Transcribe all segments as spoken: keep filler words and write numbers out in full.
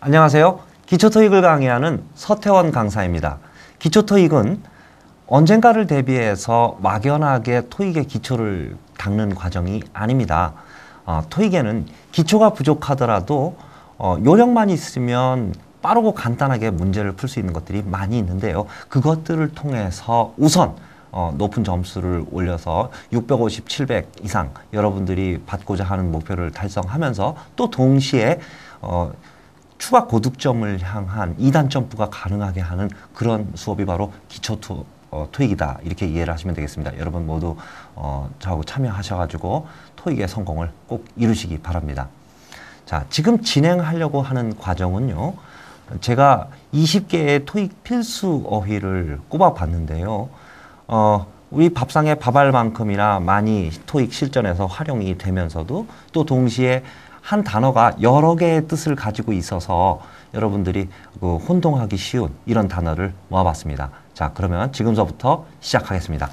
안녕하세요. 기초토익을 강의하는 서태원 강사입니다. 기초토익은 언젠가를 대비해서 막연하게 토익의 기초를 닦는 과정이 아닙니다. 어, 토익에는 기초가 부족하더라도 어, 요령만 있으면 빠르고 간단하게 문제를 풀 수 있는 것들이 많이 있는데요. 그것들을 통해서 우선 어, 높은 점수를 올려서 육백오십, 칠백 이상 여러분들이 받고자 하는 목표를 달성하면서 또 동시에 어, 추가 고득점을 향한 이 단 점프가 가능하게 하는 그런 수업이 바로 기초 토, 어, 토익이다. 이렇게 이해를 하시면 되겠습니다. 여러분 모두 어, 저하고 참여하셔가지고 토익의 성공을 꼭 이루시기 바랍니다. 자, 지금 진행하려고 하는 과정은요. 제가 이십 개의 토익 필수 어휘를 꼽아봤는데요. 어, 우리 밥상의 밥알만큼이나 많이 토익 실전에서 활용이 되면서도 또 동시에 한 단어가 여러 개의 뜻을 가지고 있어서 여러분들이 그 혼동하기 쉬운 이런 단어를 모아봤습니다. 자, 그러면 지금서부터 시작하겠습니다.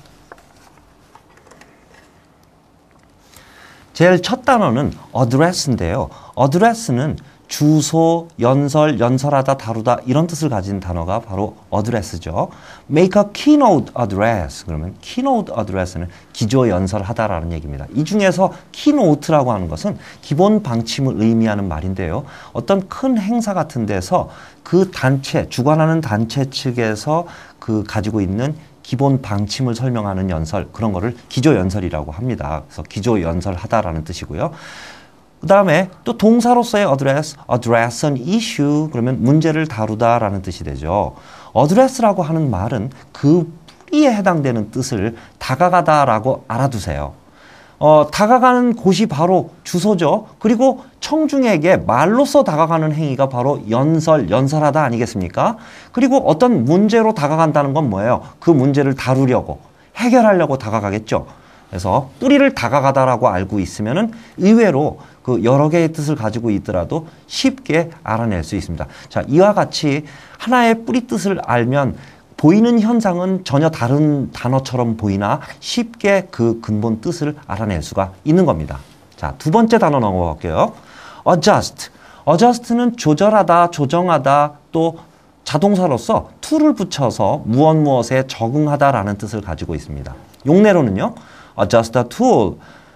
제일 첫 단어는 address인데요. address는 주소, 연설, 연설하다, 다루다 이런 뜻을 가진 단어가 바로 address죠. Make a keynote address. 그러면 keynote address는 기조 연설하다라는 얘기입니다. 이 중에서 keynote라고 하는 것은 기본 방침을 의미하는 말인데요. 어떤 큰 행사 같은 데서 그 단체, 주관하는 단체 측에서 그 가지고 있는 기본 방침을 설명하는 연설, 그런 거를 기조 연설이라고 합니다. 그래서 기조 연설하다라는 뜻이고요. 그 다음에 또 동사로서의 address, address an issue, 그러면 문제를 다루다라는 뜻이 되죠. address라고 하는 말은 그 뿌리에 해당되는 뜻을 다가가다라고 알아두세요. 어, 다가가는 곳이 바로 주소죠. 그리고 청중에게 말로써 다가가는 행위가 바로 연설, 연설하다 아니겠습니까? 그리고 어떤 문제로 다가간다는 건 뭐예요? 그 문제를 다루려고, 해결하려고 다가가겠죠. 그래서 뿌리를 다가가다라고 알고 있으면은 의외로 그 여러 개의 뜻을 가지고 있더라도 쉽게 알아낼 수 있습니다. 자, 이와 같이 하나의 뿌리 뜻을 알면 보이는 현상은 전혀 다른 단어처럼 보이나 쉽게 그 근본 뜻을 알아낼 수가 있는 겁니다. 자, 두 번째 단어 넘어갈게요. adjust. adjust는 조절하다, 조정하다, 또 자동사로서 to를 붙여서 무엇 무엇에 적응하다라는 뜻을 가지고 있습니다. 용례로는요. adjust a tool.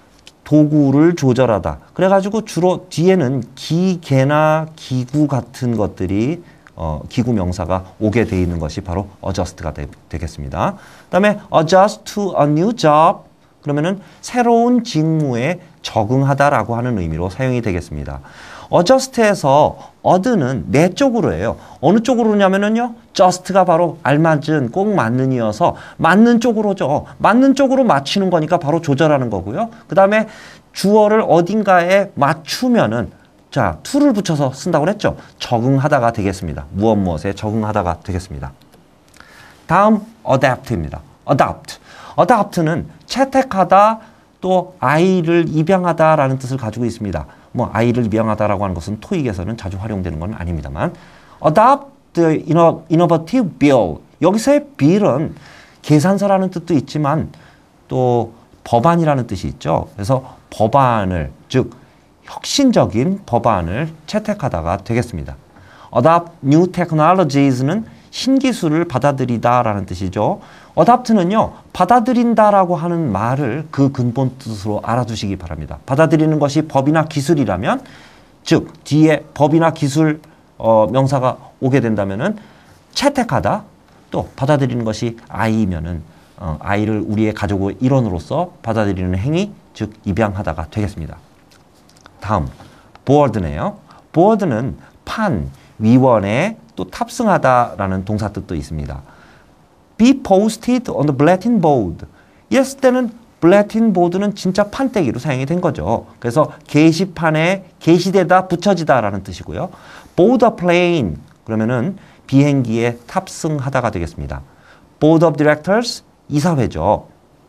도구를 조절하다. 그래가지고 주로 뒤에는 기계나 기구 같은 것들이 어, 기구 명사가 오게 돼 있는 것이 바로 adjust가 되, 되겠습니다. 그 다음에 adjust to a new job. 그러면은 새로운 직무에 적응하다라고 하는 의미로 사용이 되겠습니다. adjust에서 ad는 네 쪽으로 해요. 어느 쪽으로냐면은요, just가 바로 알맞은, 꼭 맞는 이어서 맞는 쪽으로죠. 맞는 쪽으로 맞추는 거니까 바로 조절하는 거고요. 그 다음에 주어를 어딘가에 맞추면은 자, to를 붙여서 쓴다고 했죠. 적응하다가 되겠습니다. 무엇 무엇에 적응하다가 되겠습니다. 다음 adapt입니다. adapt. adapt는 채택하다, 또 아이를 입양하다라는 뜻을 가지고 있습니다. 뭐 아이를 입양하다라고 하는 것은 토익에서는 자주 활용되는 건 아닙니다만 adopt the innovative bill. 여기서의 bill은 계산서라는 뜻도 있지만 또 법안이라는 뜻이 있죠. 그래서 법안을, 즉 혁신적인 법안을 채택하다가 되겠습니다. adopt new technologies는 신기술을 받아들이다라는 뜻이죠. adopt는요, 받아들인다라고 하는 말을 그 근본 뜻으로 알아두시기 바랍니다. 받아들이는 것이 법이나 기술이라면, 즉 뒤에 법이나 기술 어, 명사가 오게 된다면은 채택하다, 또 받아들이는 것이 아이면은 어, 아이를 우리의 가족의 일원으로서 받아들이는 행위, 즉 입양하다가 되겠습니다. 다음 board네요. board는 판, 위원에 또 탑승하다라는 동사 뜻도 있습니다. be posted on the bulletin board. 이랬을 때는 bulletin board는 진짜 판때기로 사용이 된 거죠. 그래서 게시판에 게시되다, 붙여지다라는 뜻이고요. board a plane. 그러면은 비행기에 탑승하다가 되겠습니다. board of directors. 이사회죠.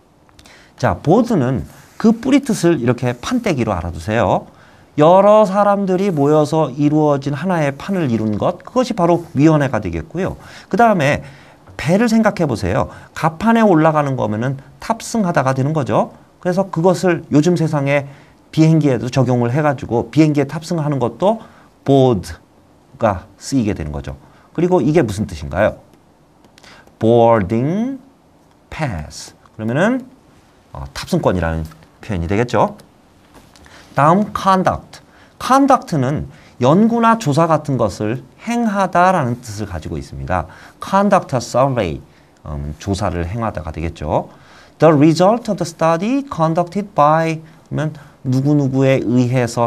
자, board는 그 뿌리 뜻을 이렇게 판때기로 알아두세요. 여러 사람들이 모여서 이루어진 하나의 판을 이룬 것, 그것이 바로 위원회가 되겠고요. 그 다음에 배를 생각해 보세요. 갑판에 올라가는 거면은 탑승하다가 되는 거죠. 그래서 그것을 요즘 세상에 비행기에도 적용을 해가지고 비행기에 탑승하는 것도 board, 가 쓰이게 되는 거죠. 그리고 이게 무슨 뜻인가요? boarding pass. 그러면은 어, 탑승권이라는 표현이 되겠죠. 다음 conduct. conduct는 연구나 조사 같은 것을 행하다라는 뜻을 가지고 있습니다. conduct a survey. 음, 조사를 행하다가 되겠죠. The result of the study conducted by 그러면 누구누구에 의해서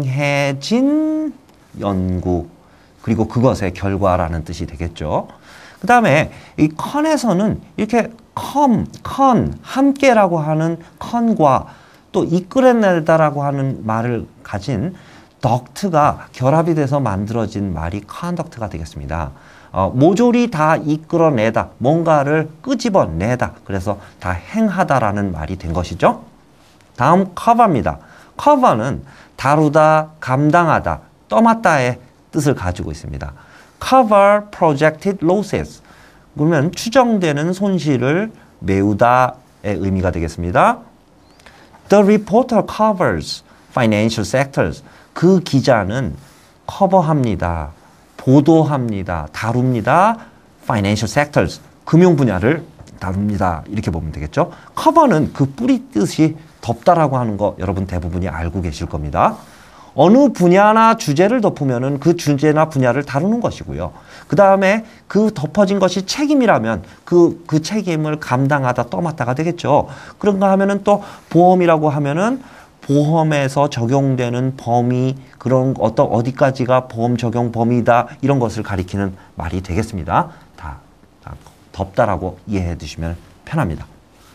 행해진 연구 그리고 그것의 결과라는 뜻이 되겠죠. 그 다음에 이 con에서는 이렇게 come, con, 함께라고 하는 con과 또 이끌어내다라고 하는 말을 가진 duct가 결합이 돼서 만들어진 말이 conduct가 되겠습니다. 어, 모조리 다 이끌어내다, 뭔가를 끄집어내다, 그래서 다 행하다라는 말이 된 것이죠. 다음 cover입니다. cover는 다루다, 감당하다, 떠맡다의 뜻을 가지고 있습니다. cover projected losses. 그러면 추정되는 손실을 메우다의 의미가 되겠습니다. The reporter covers financial sectors. 그 기자는 커버합니다. 보도합니다. 다룹니다. financial sectors. 금융 분야를 다룹니다. 이렇게 보면 되겠죠. cover는 그 뿌리 뜻이 덮다라고 하는 거 여러분 대부분이 알고 계실 겁니다. 어느 분야나 주제를 덮으면은 그 주제나 분야를 다루는 것이고요. 그 다음에 그 덮어진 것이 책임이라면 그, 그 책임을 감당하다 떠맡다가 되겠죠. 그런가 하면은 또 보험이라고 하면은 보험에서 적용되는 범위, 그런 어떤 어디까지가 보험 적용 범위다, 이런 것을 가리키는 말이 되겠습니다. 다, 다 덮다라고 이해해 두시면 편합니다.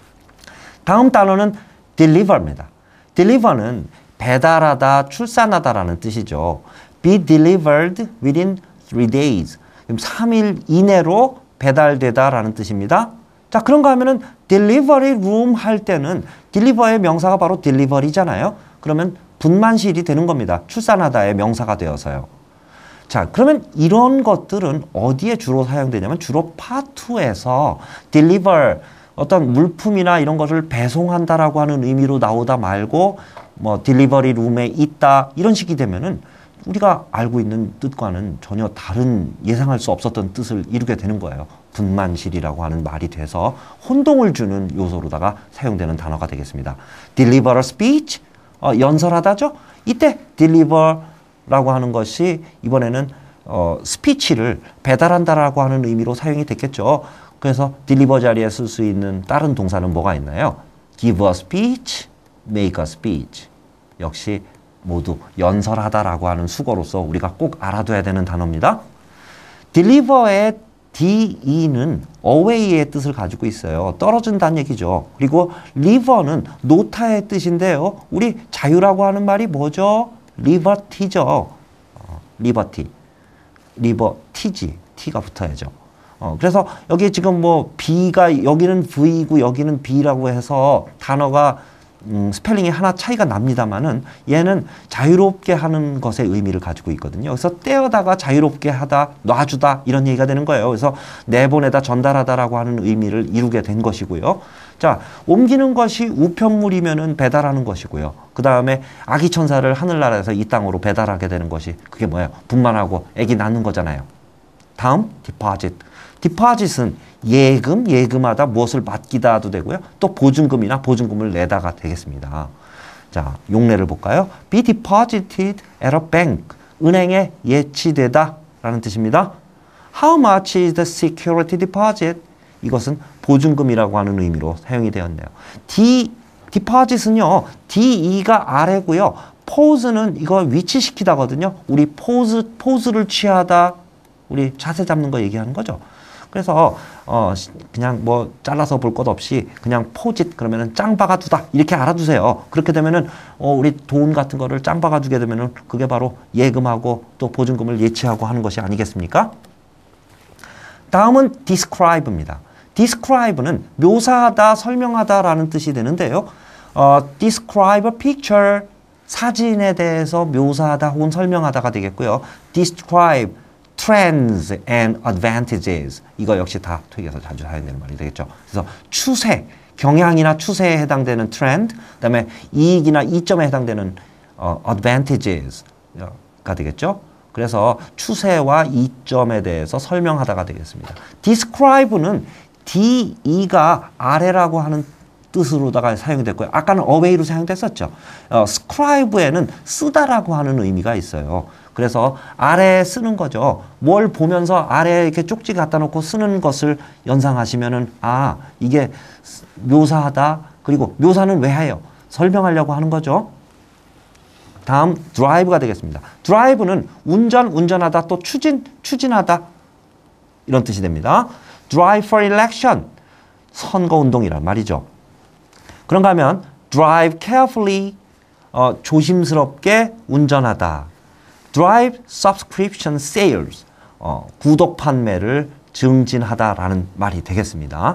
다음 단어는 deliver입니다. deliver는 배달하다, 출산하다라는 뜻이죠. Be delivered within three days. 그럼 삼 일 이내로 배달되다라는 뜻입니다. 자, 그런가 하면은 delivery room 할 때는 deliver의 명사가 바로 delivery잖아요. 그러면 분만실이 되는 겁니다. 출산하다의 명사가 되어서요. 자, 그러면 이런 것들은 어디에 주로 사용되냐면 주로 파트 투에서 deliver 어떤 물품이나 이런 것을 배송한다라고 하는 의미로 나오다 말고 뭐 딜리버리 룸에 있다 이런 식이 되면은 우리가 알고 있는 뜻과는 전혀 다른 예상할 수 없었던 뜻을 이루게 되는 거예요. 분만실이라고 하는 말이 돼서 혼동을 주는 요소로다가 사용되는 단어가 되겠습니다. deliver a speech, 어, 연설하다죠. 이때 deliver라고 하는 것이 이번에는 어, 스피치를 배달한다라고 하는 의미로 사용이 됐겠죠. 그래서 deliver 자리에 쓸 수 있는 다른 동사는 뭐가 있나요? give a speech, make a speech. 역시 모두 연설하다라고 하는 수거로서 우리가 꼭 알아둬야 되는 단어입니다. deliver의 de는 away의 뜻을 가지고 있어요. 떨어진다는 얘기죠. 그리고 liver는 놓다의 뜻인데요. 우리 자유라고 하는 말이 뭐죠? liberty죠. 어, liberty. liberty지. t가 붙어야죠. 어, 그래서 여기 지금 뭐 B가 여기는 V이고 여기는 B라고 해서 단어가 음, 스펠링이 하나 차이가 납니다만은 얘는 자유롭게 하는 것의 의미를 가지고 있거든요. 그래서 떼어다가 자유롭게 하다, 놔주다 이런 얘기가 되는 거예요. 그래서 내보내다, 전달하다라고 하는 의미를 이루게 된 것이고요. 자, 옮기는 것이 우편물이면은 배달하는 것이고요. 그 다음에 아기 천사를 하늘나라에서 이 땅으로 배달하게 되는 것이 그게 뭐예요? 분만하고 아기 낳는 거잖아요. 다음, deposit. deposit은 예금, 예금하다, 무엇을 맡기다도 되고요. 또 보증금이나 보증금을 내다가 되겠습니다. 자, 용례를 볼까요? Be deposited at a bank. 은행에 예치되다 라는 뜻입니다. How much is the security deposit? 이것은 보증금이라고 하는 의미로 사용이 되었네요. D, deposit은요. 디이가 아래고요. pose는 이거 위치시키다거든요. 우리 pose, pose를 취하다, 우리 자세 잡는 거 얘기하는 거죠. 그래서 어 그냥 뭐 잘라서 볼 것 없이 그냥 포짓 그러면은 짱 박아두다 이렇게 알아두세요. 그렇게 되면은 어 우리 돈 같은 거를 짱 박아두게 되면은 그게 바로 예금하고 또 보증금을 예치하고 하는 것이 아니겠습니까? 다음은 describe입니다. describe는 묘사하다, 설명하다라는 뜻이 되는데요. 어, describe a picture, 사진에 대해서 묘사하다 혹은 설명하다가 되겠고요. describe trends and advantages. 이거 역시 다 토익에서 자주 사용되는 말이 되겠죠. 그래서 추세, 경향이나 추세에 해당되는 trend, 그 다음에 이익이나 이점에 해당되는 어, advantages가 되겠죠. 그래서 추세와 이점에 대해서 설명하다가 되겠습니다. describe는 de가 아래라고 하는 뜻으로다가 사용이 됐고요. 아까는 away로 사용됐었죠. 어, scribe에는 쓰다라고 하는 의미가 있어요. 그래서 아래에 쓰는 거죠. 뭘 보면서 아래에 이렇게 쪽지 갖다 놓고 쓰는 것을 연상하시면은 아, 이게 묘사하다. 그리고 묘사는 왜 해요? 설명하려고 하는 거죠. 다음 drive가 되겠습니다. drive는 운전, 운전하다, 또 추진, 추진하다 이런 뜻이 됩니다. drive for election, 선거운동이란 말이죠. 그런가 하면 drive carefully, 어, 조심스럽게 운전하다. drive subscription sales, 어, 구독 판매를 증진하다라는 말이 되겠습니다.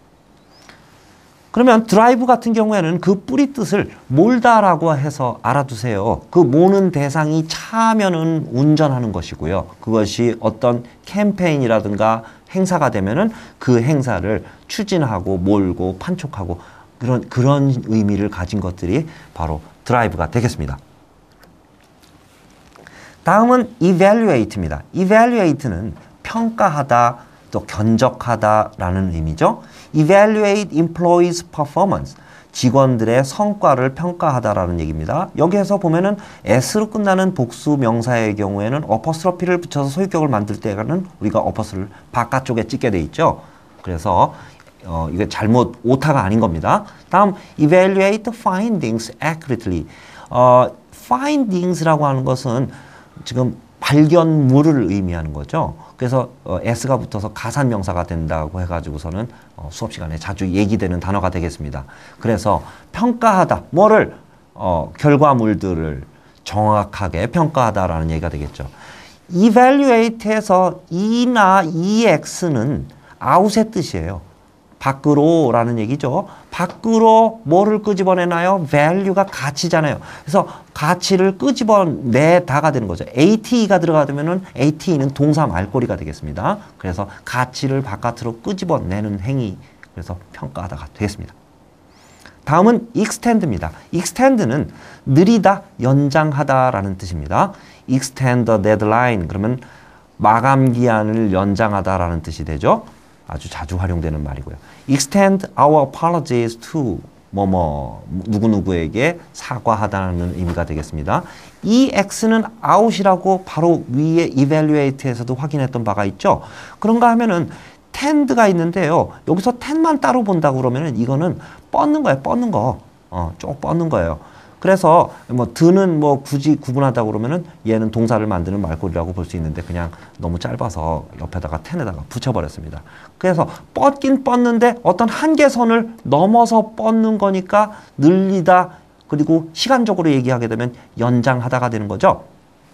그러면 드라이브 같은 경우에는 그 뿌리 뜻을 몰다라고 해서 알아두세요. 그 모는 대상이 차면은 운전하는 것이고요. 그것이 어떤 캠페인이라든가 행사가 되면은 그 행사를 추진하고 몰고 판촉하고 그런 그런 의미를 가진 것들이 바로 드라이브가 되겠습니다. 다음은 evaluate입니다. evaluate는 평가하다, 또 견적하다라는 의미죠. evaluate employees' performance, 직원들의 성과를 평가하다라는 얘기입니다. 여기에서 보면은 s로 끝나는 복수 명사의 경우에는 어퍼스트로피를 붙여서 소유격을 만들 때는 우리가 어퍼스를 바깥쪽에 찍게 돼 있죠. 그래서 어, 이게 잘못 오타가 아닌 겁니다. 다음 evaluate findings accurately. 어, findings라고 하는 것은 지금 발견물을 의미하는 거죠. 그래서 어, s가 붙어서 가산명사가 된다고 해가지고서는 어, 수업 시간에 자주 얘기되는 단어가 되겠습니다. 그래서 평가하다, 뭐를 어, 결과물들을 정확하게 평가하다라는 얘기가 되겠죠. evaluate에서 e나 ex는 out의 뜻이에요. 밖으로라는 얘기죠. 밖으로 뭐를 끄집어내나요? value가 가치잖아요. 그래서 가치를 끄집어내다가 되는 거죠. ate가 들어가면은 ate는 동사 말꼬리가 되겠습니다. 그래서 가치를 바깥으로 끄집어내는 행위, 그래서 평가하다가 되겠습니다. 다음은 extend입니다. extend는 느리다, 연장하다라는 뜻입니다. extend the deadline, 그러면 마감 기한을 연장하다라는 뜻이 되죠. 아주 자주 활용되는 말이고요. extend our apologies to 뭐뭐 누구누구에게 사과하다는 의미가 되겠습니다. 이 x는 out이라고 바로 위에 evaluate에서도 확인했던 바가 있죠. 그런가 하면은 tend가 있는데요. 여기서 tend만 따로 본다고 그러면은 이거는 뻗는 거예요. 뻗는 거. 어, 쭉 뻗는 거예요. 그래서 뭐 드는 뭐 굳이 구분하다 그러면은 얘는 동사를 만드는 말꼬리라고 볼 수 있는데 그냥 너무 짧아서 옆에다가 텐에다가 붙여버렸습니다. 그래서 뻗긴 뻗는데 어떤 한계선을 넘어서 뻗는 거니까 늘리다, 그리고 시간적으로 얘기하게 되면 연장하다가 되는 거죠.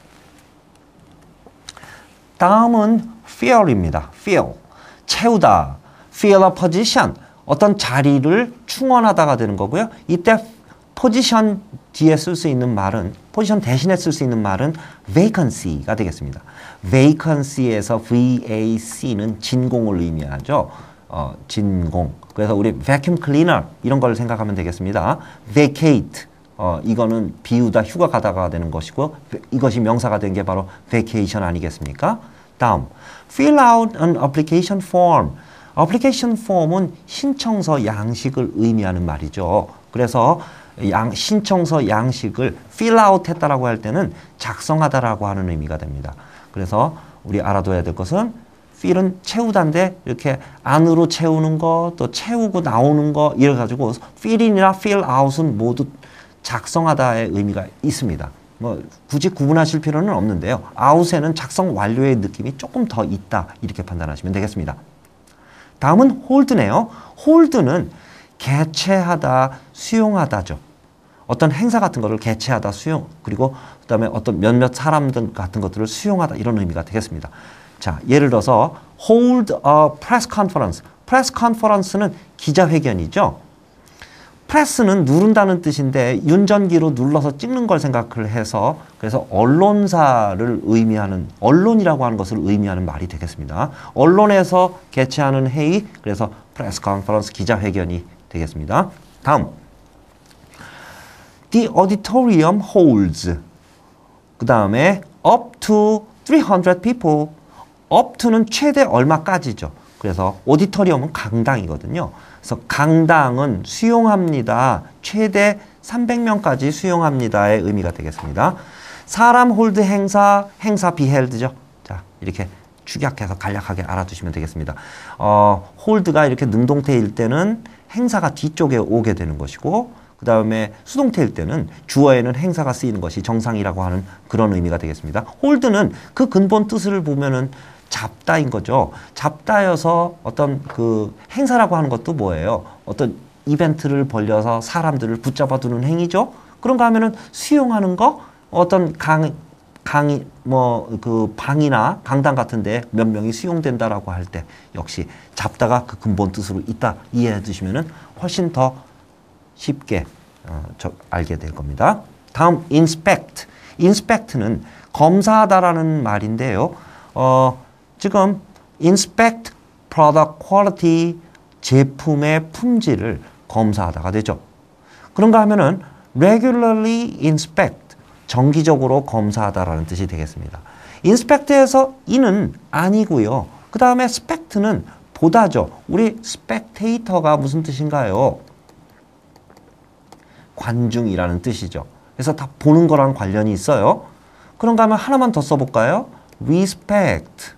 다음은 fill입니다. fill, 채우다. fill a position, 어떤 자리를 충원하다가 되는 거고요. 이때 포지션 뒤에 쓸 수 있는 말은, 포지션 대신에 쓸 수 있는 말은 vacancy가 되겠습니다. vacancy에서 vac는 진공을 의미하죠. 어, 진공. 그래서 우리 vacuum cleaner 이런 걸 생각하면 되겠습니다. vacate, 어, 이거는 비우다, 휴가 가다가 되는 것이고, 이것이 명사가 된 게 바로 vacation 아니겠습니까? 다음, fill out an application form. application form은 신청서 양식을 의미하는 말이죠. 그래서 양, 신청서 양식을 fill out 했다라고 할 때는 작성하다라고 하는 의미가 됩니다. 그래서 우리 알아둬야 될 것은 fill은 채우다인데 이렇게 안으로 채우는 거, 또 채우고 나오는 거 이래가지고 fill in이나 fill out은 모두 작성하다의 의미가 있습니다. 뭐 굳이 구분하실 필요는 없는데요. out에는 작성 완료의 느낌이 조금 더 있다, 이렇게 판단하시면 되겠습니다. 다음은 hold네요. hold는 개최하다, 수용하다죠. 어떤 행사 같은 거를 개최하다, 수용, 그리고 그 다음에 어떤 몇몇 사람들 같은 것들을 수용하다, 이런 의미가 되겠습니다. 자, 예를 들어서 hold a press conference. press conference는 기자회견이죠. press는 누른다는 뜻인데 윤전기로 눌러서 찍는 걸 생각을 해서, 그래서 언론사를 의미하는, 언론이라고 하는 것을 의미하는 말이 되겠습니다. 언론에서 개최하는 회의, 그래서 press conference, 기자회견이 되겠습니다. 다음, The auditorium holds. 그 다음에 up to three hundred people. up to는 최대 얼마까지죠. 그래서 오디토리움은 강당이거든요. 그래서 강당은 수용합니다. 최대 삼백 명까지 수용합니다의 의미가 되겠습니다. 사람 홀드 행사, 행사 비헬드죠. 자, 이렇게 축약해서 간략하게 알아두시면 되겠습니다. 어, 홀드가 이렇게 능동태일 때는 행사가 뒤쪽에 오게 되는 것이고, 그 다음에 수동태일 때는 주어에는 행사가 쓰이는 것이 정상이라고 하는 그런 의미가 되겠습니다. 홀드는 그 근본 뜻을 보면은 잡다인 거죠. 잡다여서 어떤 그 행사라고 하는 것도 뭐예요? 어떤 이벤트를 벌려서 사람들을 붙잡아 두는 행위죠. 그런가 하면은 수용하는 거, 어떤 강, 강이, 뭐, 그 방이나 강당 같은 데 몇 명이 수용된다라고 할 때 역시 잡다가 그 근본 뜻으로 있다 이해해 두시면은 훨씬 더 쉽게 어, 저, 알게 될 겁니다. 다음, inspect. inspect는 검사하다라는 말인데요. 어, 지금 inspect product quality, 제품의 품질을 검사하다가 되죠. 그런가 하면은 regularly inspect, 정기적으로 검사하다라는 뜻이 되겠습니다. inspect에서 이는 아니고요. 그 다음에 spect는 보다죠. 우리 spectator가 무슨 뜻인가요? 관중이라는 뜻이죠. 그래서 다 보는 거랑 관련이 있어요. 그런가 하면 하나만 더 써볼까요? respect.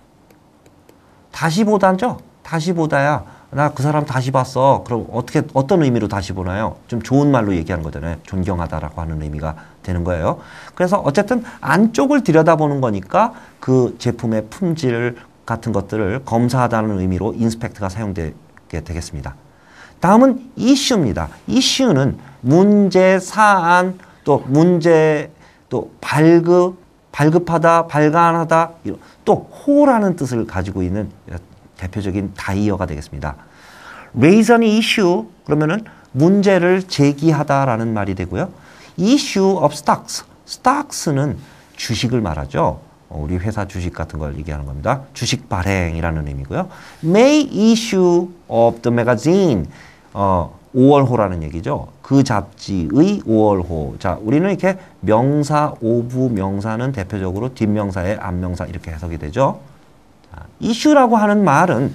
다시 보다죠? 다시 보다야. 나 그 사람 다시 봤어. 그럼 어떻게, 어떤 의미로 다시 보나요? 좀 좋은 말로 얘기하는 거잖아요. 존경하다라고 하는 의미가 되는 거예요. 그래서 어쨌든 안쪽을 들여다보는 거니까 그 제품의 품질 같은 것들을 검사하다는 의미로 inspect가 사용되게 되겠습니다. 다음은 issue입니다. issue는 문제, 사안, 또 문제, 또 발급, 발급하다, 발간하다, 또 호라는 뜻을 가지고 있는 대표적인 다이어가 되겠습니다. raise an issue 그러면은 문제를 제기하다라는 말이 되고요. issue of stocks, stocks는 주식을 말하죠. 우리 회사 주식 같은 걸 얘기하는 겁니다. 주식 발행이라는 의미고요. May issue of the magazine, 어, 오월호라는 얘기죠. 그 잡지의 오월호. 자, 우리는 이렇게 명사, 오부 명사는 대표적으로 뒷명사에 앞명사 이렇게 해석이 되죠. 자, issue라고 하는 말은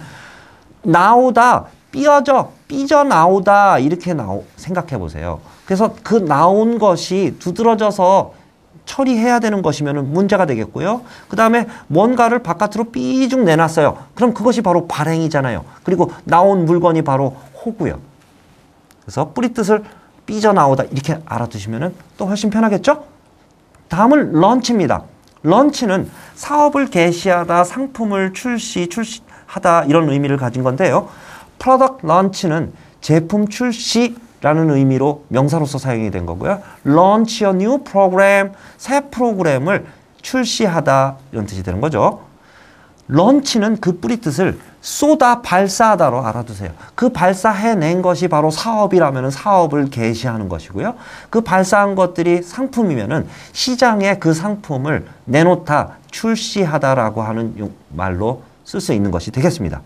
나오다, 삐어져, 삐져나오다 이렇게 나오, 생각해 보세요. 그래서 그 나온 것이 두드러져서 처리해야 되는 것이면 문제가 되겠고요. 그 다음에 뭔가를 바깥으로 삐죽 내놨어요. 그럼 그것이 바로 발행이잖아요. 그리고 나온 물건이 바로 호고요. 그래서 뿌리 뜻을 삐져나오다 이렇게 알아두시면 또 훨씬 편하겠죠? 다음은 런치입니다. 런치는 사업을 개시하다, 상품을 출시, 출시하다 이런 의미를 가진 건데요. 프로덕트 런치는 제품 출시라는 의미로 명사로서 사용이 된 거고요. launch a new program, 새 프로그램을 출시하다 이런 뜻이 되는 거죠. 런치는 그 뿌리 뜻을 쏟아 발사하다로 알아두세요. 그 발사해낸 것이 바로 사업이라면 사업을 개시하는 것이고요. 그 발사한 것들이 상품이면 시장에 그 상품을 내놓다, 출시하다라고 하는 말로 쓸 수 있는 것이 되겠습니다.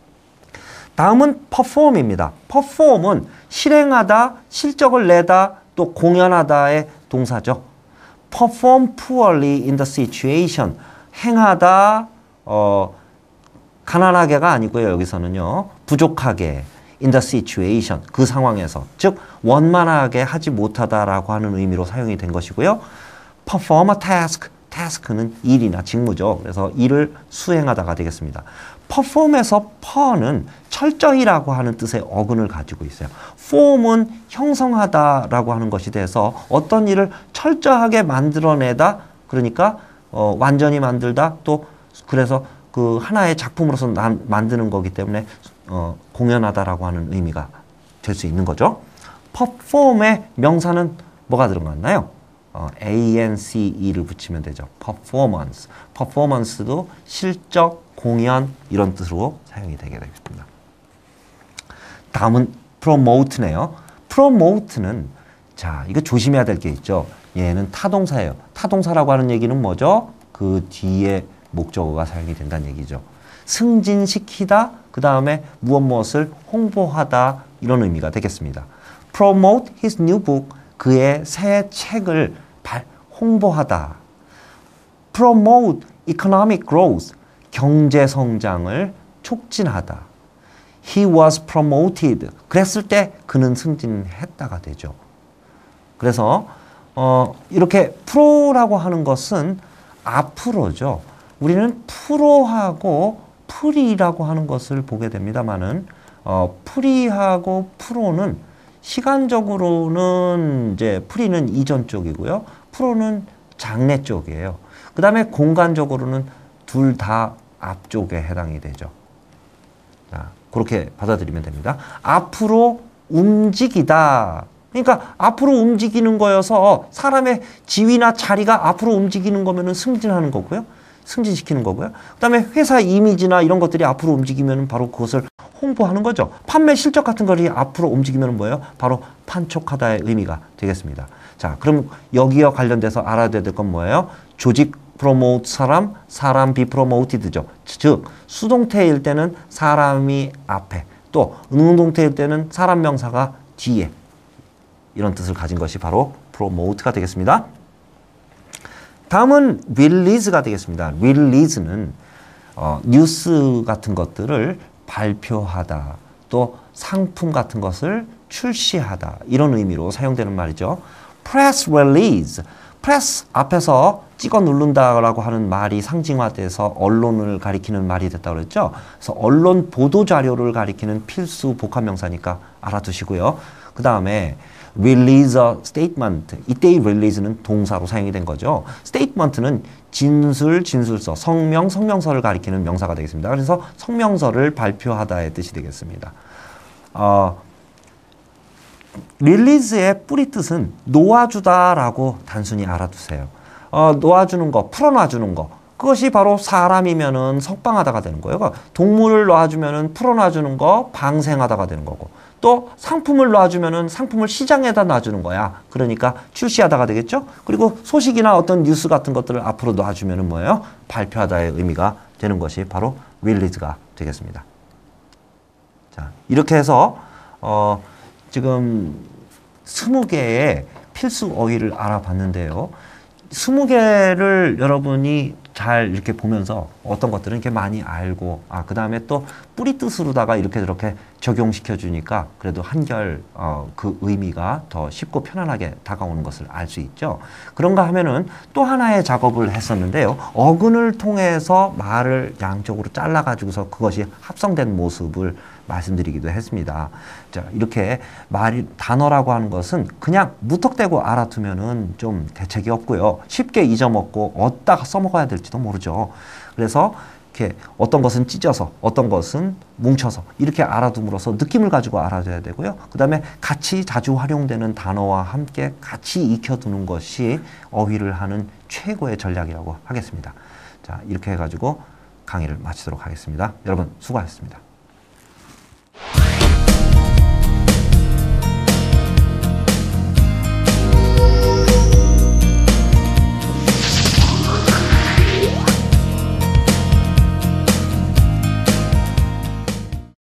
다음은 perform입니다. perform은 실행하다, 실적을 내다, 또 공연하다의 동사죠. perform poorly in the situation. 행하다, 어, 가난하게가 아니고요. 여기서는요. 부족하게 in the situation. 그 상황에서. 즉 원만하게 하지 못하다라고 하는 의미로 사용이 된 것이고요. perform a task. task는 일이나 직무죠. 그래서 일을 수행하다가 되겠습니다. perform에서 per는 철저히라고 하는 뜻의 어근을 가지고 있어요. form은 형성하다라고 하는 것이 돼서 어떤 일을 철저하게 만들어내다. 그러니까 어, 완전히 만들다. 또 그래서 그 하나의 작품으로서 난, 만드는 거기 때문에 어, 공연하다라고 하는 의미가 될 수 있는 거죠. perform의 명사는 뭐가 들어갔나요? 어, ance를 붙이면 되죠. performance. performance도 실적, 공연 이런 뜻으로 사용이 되게 되겠습니다. 다음은 promote네요. promote는 자 이거 조심해야 될 게 있죠. 얘는 타동사예요. 타동사라고 하는 얘기는 뭐죠? 그 뒤에 목적어가 사용이 된다는 얘기죠. 승진시키다, 그 다음에 무엇 무엇을 홍보하다 이런 의미가 되겠습니다. promote his new book, 그의 새 책을 발, 홍보하다. promote economic growth, 경제 성장을 촉진하다. He was promoted. 그랬을 때 그는 승진했다가 되죠. 그래서 어, 이렇게 프로라고 하는 것은 앞으로죠. 우리는 프로하고 프리라고 하는 것을 보게 됩니다만은 어, 프리하고 프로는 시간적으로는 이제 프리는 이전 쪽이고요. 프로는 장래 쪽이에요. 그 다음에 공간적으로는 둘 다 앞쪽에 해당이 되죠. 자, 그렇게 받아들이면 됩니다. 앞으로 움직이다. 그러니까 앞으로 움직이는 거여서 사람의 지위나 자리가 앞으로 움직이는 거면은 승진하는 거고요. 승진시키는 거고요. 그 다음에 회사 이미지나 이런 것들이 앞으로 움직이면 바로 그것을 홍보하는 거죠. 판매 실적 같은 것이 앞으로 움직이면 뭐예요? 바로 판촉하다의 의미가 되겠습니다. 자, 그럼 여기와 관련돼서 알아야 될 건 뭐예요? 조직 프로모트 사람, 사람 비 프로모티드죠. 즉, 수동태일 때는 사람이 앞에, 또 능동태일 때는 사람 명사가 뒤에 이런 뜻을 가진 것이 바로 프로모트가 되겠습니다. 다음은 릴리즈가 되겠습니다. 릴리즈는 어, 뉴스 같은 것들을 발표하다, 또 상품 같은 것을 출시하다 이런 의미로 사용되는 말이죠. press release, press 앞에서 찍어 누른다라고 하는 말이 상징화돼서 언론을 가리키는 말이 됐다고 그랬죠. 그래서 언론 보도 자료를 가리키는 필수 복합명사니까 알아두시고요. 그 다음에 release a statement. 이때의 release는 동사로 사용이 된 거죠. statement는 진술, 진술서, 성명, 성명서를 가리키는 명사가 되겠습니다. 그래서 성명서를 발표하다의 뜻이 되겠습니다. 어, release의 뿌리 뜻은 놓아주다라고 단순히 알아두세요. 어, 놓아주는 거, 풀어놔주는 거. 그것이 바로 사람이면은 석방하다가 되는 거예요. 그러니까 동물을 놔주면은 풀어놔주는 거, 방생하다가 되는 거고. 또 상품을 놔주면은 상품을 시장에다 놔주는 거야. 그러니까 출시하다가 되겠죠. 그리고 소식이나 어떤 뉴스 같은 것들을 앞으로 놔주면은 뭐예요? 발표하다의 의미가 되는 것이 바로 release가 되겠습니다. 자, 이렇게 해서 어, 지금 스무 개의 필수 어휘를 알아봤는데요. 스무 개를 여러분이 잘 이렇게 보면서 어떤 것들은 이렇게 많이 알고, 아, 그 다음에 또 뿌리 뜻으로다가 이렇게 저렇게 적용시켜 주니까 그래도 한결, 어, 그 의미가 더 쉽고 편안하게 다가오는 것을 알 수 있죠. 그런가 하면은 또 하나의 작업을 했었는데요. 어근을 통해서 말을 양쪽으로 잘라가지고서 그것이 합성된 모습을 말씀드리기도 했습니다. 자, 이렇게 말이, 단어라고 하는 것은 그냥 무턱대고 알아두면은 좀 대책이 없고요. 쉽게 잊어먹고 어디다가 써먹어야 될지도 모르죠. 그래서 이렇게 어떤 것은 찢어서, 어떤 것은 뭉쳐서 이렇게 알아둠으로써 느낌을 가지고 알아둬야 되고요. 그 다음에 같이 자주 활용되는 단어와 함께 같이 익혀두는 것이 어휘를 하는 최고의 전략이라고 하겠습니다. 자, 이렇게 해가지고 강의를 마치도록 하겠습니다. 여러분 수고하셨습니다.